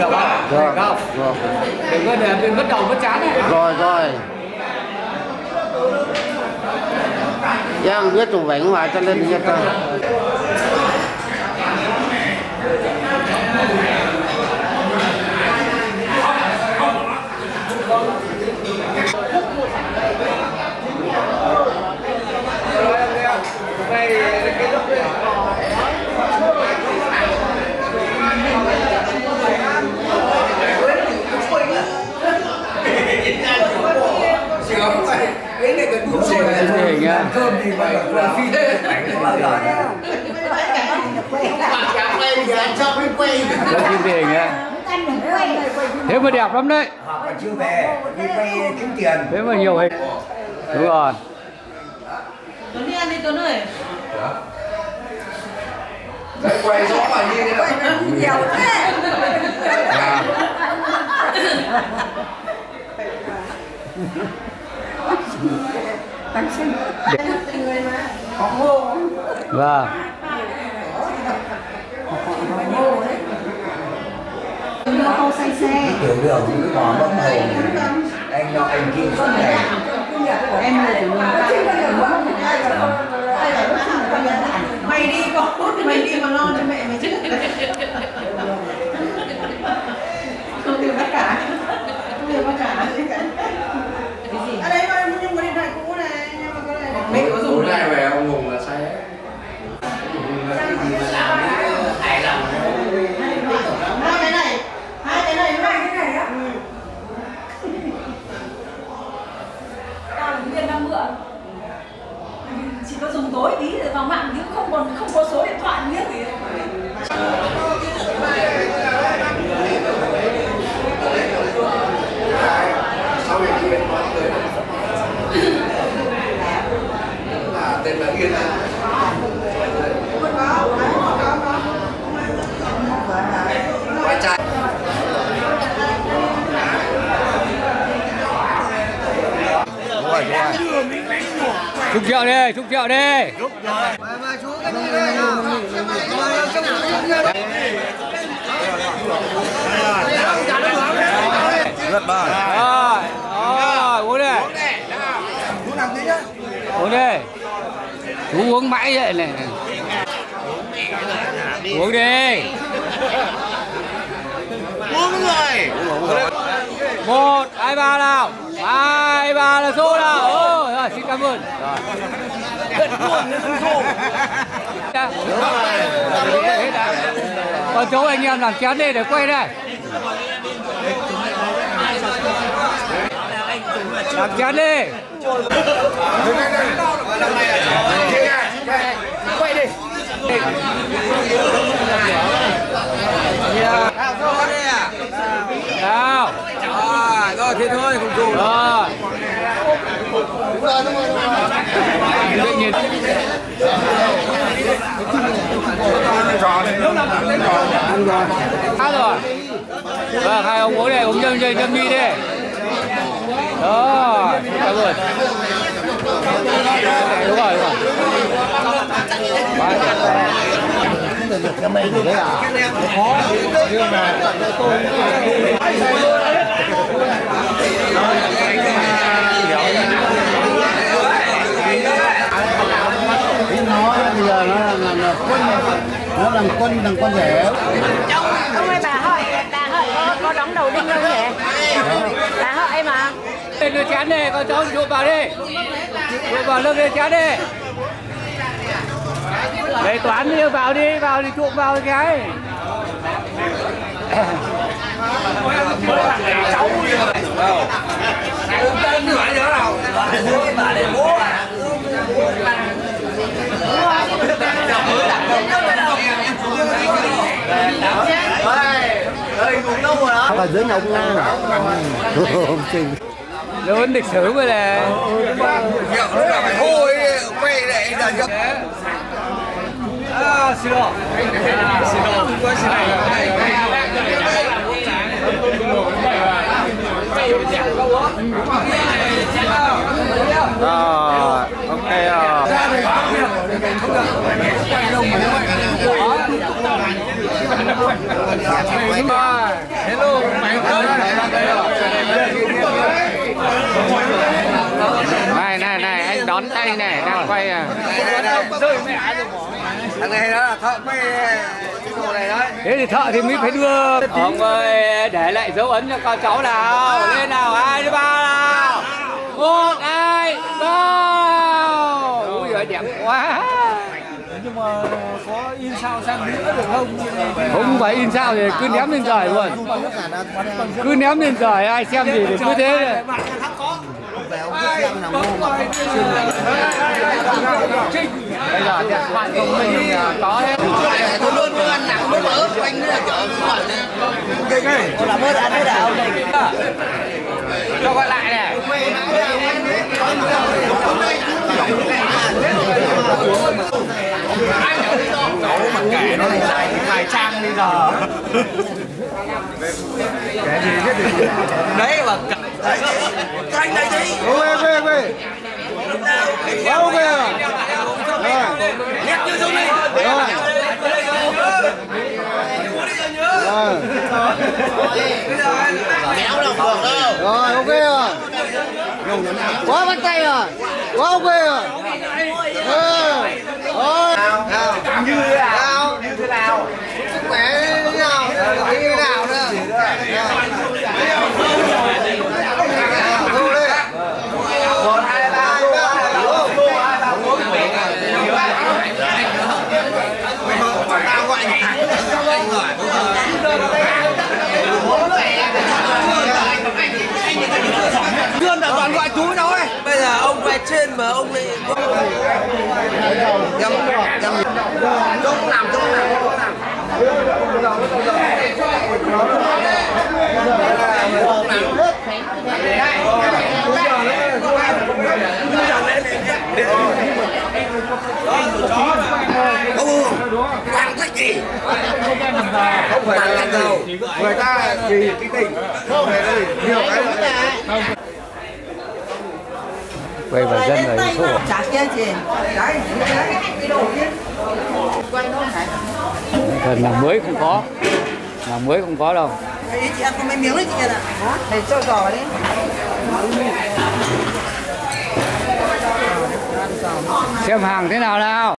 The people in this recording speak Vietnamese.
Rồi, rồi. Đừng có đầu mất chán này. Rồi. Giang biết tủ bánh ngoài cho lên nhất rồi. Hình nha. Cơm thì mà phi thế. Lên phim thì hình nha. Thế mà đẹp lắm đấy. Họ còn chưa về, đi quay kiếm tiền. Thế mà nhiều hình. Đúng rồi. Tuấn đi ăn đi Tuấn ơi. Đấy, quay rõ mà như thế nào. Nhiều thế. Tăng sinh. Người mà. Họ ngô. Vâng. Họ ngô đấy. Nó tô xay xe. Tiểu đường những cái bò mâm hồng. Anh kia suốt ngày. Em là tiểu đường. Mày đi con, mày đi mà lo cho mẹ mày chứ. Không được bắt cả. Không được bắt cả. Ở đây mà nhưng mà điện thoại cũ này, nhưng mà cái này mẹ có dùng này về ông Hùng là say hết. hai cái này á. Tao là viên đang mượn. Chỉ có dùng tối tí rồi vào mạng chứ không có số điện thoại biết gì. Sau này đi bên ngoài tới là tên là Yên à. Quay trái. Chúc rượu đi, chúc rượu đi. Mà chú cái gì đây nào? Rất bài. Rồi, uống đi. Chú làm tí nhá. Uống đi. Chú uống mãi vậy này. Uống đi. Uống người. 1, 2, 3 nào. 2, 3 là số nào. Rồi, xin cảm ơn. Còn cháu anh em làm chén đi để quay đây. Làm chén đi. Quay đi. Nào. Rồi thế thôi, không dù. Rồi. Nhìn. Ăn rồi. Vâng, hai ông uống đây, uống nhâm nhi đi. Đó, cảm ơn. Đúng rồi. Được cái mây đấy à? Khó. Nhưng mà Nó bây giờ nó làm quân, nó làm quân thằng con rể. Ông ơi bà hỏi có đóng đầu đinh không vậy? Bà hỏi mà. Lên đưa chén đi, con cháu chụp vào đi. Chụp vào lưng lên chén đi. Để Toán đi vào đi chụp vào cái. cháu tên nữa nhớ nào? Bà để bố à? Ở dưới nhà ông Nga. Lớn lịch sử mới là. Rượu nó là phải thôi, quay lại là rượu. Xin lỗi. Không có xin Rồi, ok rồi. Hello. ngón tay này đang quay à. Thằng này đó là thợ quay đồ này đấy. Thế thì thợ thì mới phải đưa. Ông ơi để lại dấu ấn cho con cháu nào. Lên nào 2 3 nào. 1 2 3. Ui giời đẹp quá. Nhưng mà có in sao sang nữa được không? Không phải in sao thì cứ ném lên trời luôn. Cứ ném lên trời ai xem gì thì cứ thế. Bây giờ điện thoại thông minh có hết. Tôi luôn luôn ăn nặng bớt mỡ quanh nữa là chở khỏi này. Là bớt ăn cái đạo này. Cho gọi lại này. Cháu mà kể nó lại dài vài trang bây giờ. Kể gì hết được. Đấy mà canh đây đi. Quê. Bao kìa. Nhét như giống đi. Méo đâu được đâu. Rồi ok rồi. Quá bắt tay rồi. Quá ok rồi. Như thế nào? Như thế nào? Sức khỏe thế nào? Thế nào nữa? Một hai ba tao gọi anh Dương đã toàn gọi chú đâu ấy. Bây giờ ông về trên mà ông lại chỗ làm. Quang thích gì? Không phải là đâu. Người ta gì cái tình. Không phải đây nhiều cái. Quay vào dân rồi số. Chả kia chị. Đấy, cái đồ kia. Cần làm mới không có. Làm mới không có đâu. Đấy, chị ăn có mấy miếng đấy chị ạ. Để cho giò đi. Xem hàng thế nào nào.